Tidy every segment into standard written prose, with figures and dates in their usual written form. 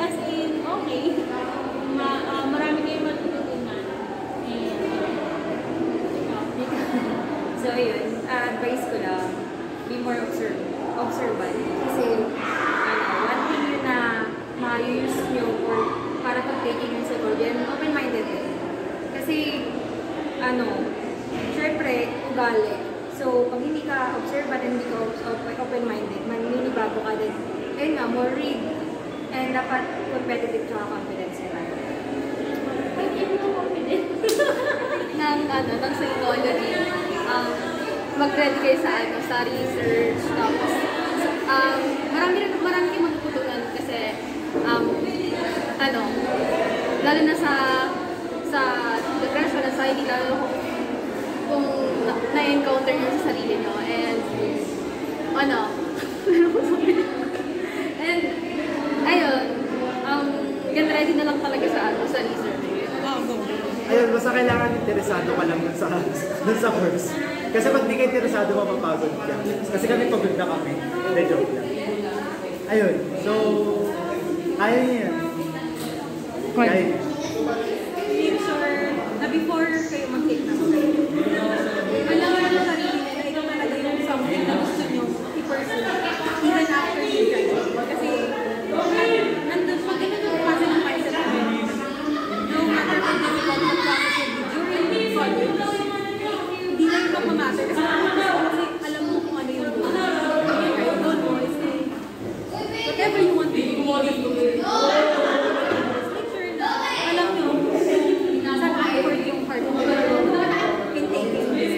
as in, okay. Marami kayong matututunan. So yun, advice ko lang, be more observant. Kasi, one thing yun na ma-use nyo for para pag-taking yung psychology, and open-minded din. Kasi, syempre, ugali. So, pag hindi ka observant and hindi ka open-minded, maninibago ka din. Ayun nga, more read. And dapat competitive tsaka confidence nila. Hindi mo confident. ng psychology, mag-ready kayo sa research, tapos, marami kayong matututunan kasi, lalo na sa depression, anxiety, lalo kung na-encounter nyo sa sarili nyo, and, and, ayun, get ready na lang talaga sa research. Ayun, basta kailangan interesado ka lang dun sa course. Kasi pag di ka interesado, mapapagod ka. Kasi kami pagod na kami. Hindi, joke lang. Ayun, so, ayun yan. Ayun. Make sure na before kayo mag-take ng alam mo na sarili na ito talaga yung something na gusto nyo i-pursue even after you graduate. Kasi nandun, pag ganun yung klase ng mindset mo, no matter how difficult the process will be during college, hindi lang ito mamatter. Kasi alam mo kung ano yung goal. Yung goal mo is whatever you want to do, you want to do. Make sure na alam nyo saan effort yung part mo in taking this.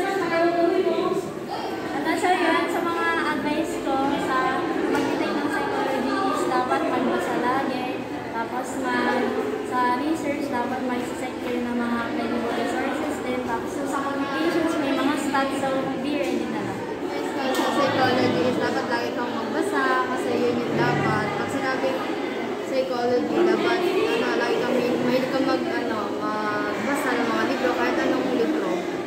At so yun, sa mga advice ko sa mag-take ng psychology is dapat magbasa lagi. Tapos sa research, dapat mag-check kayo ng mga available resources din. Tapos sa communications, may mga stats, so be ready na lang. Sa psychology is dapat lagi kang magbasa kasi yun yung dapat. Pag sinabing psychology, dapat lagi kang may kang magbasa ng mga libro, kahit anong libro.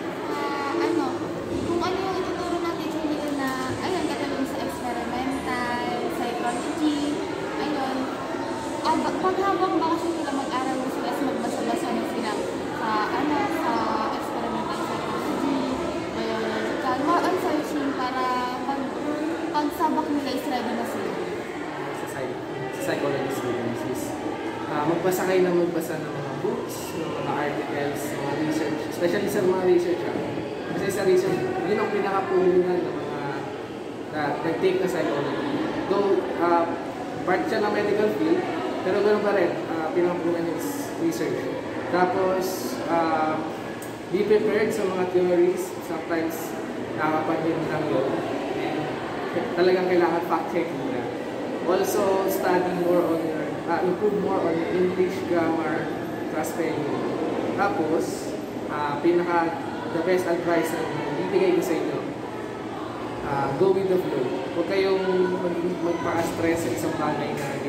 Kung ano yung ituturo natin sa libro na, ayun, katulong sa experimental, psychology, ayun. Pag habang bakasyon nila mag-aral mo sila, magbasa-basa na sila sa experimental psychology, biological, more on searching para pagsabak nila is ready na sila. Sa psychology students is magbasa kayo ng magbasa ng mga books, ng mga articles, mga research, especially sa mga research. Kasi sa research, yun ang pinaka-puhunan ng mga nag-take na psychology. Though, part siya ng medical field, pero ganoon pa rin, pinaka-puhunan is research. Tapos, be prepared sa mga theories, sometimes nakapanyin lang yun. And talagang kailangan fact-checking na. Also, study more on your, improve more on your English, grammar, spelling. Tapos, the best advice na bibigay ko sa inyo, go with the flow. Huwag kayong magpa-stress sa isang bagay na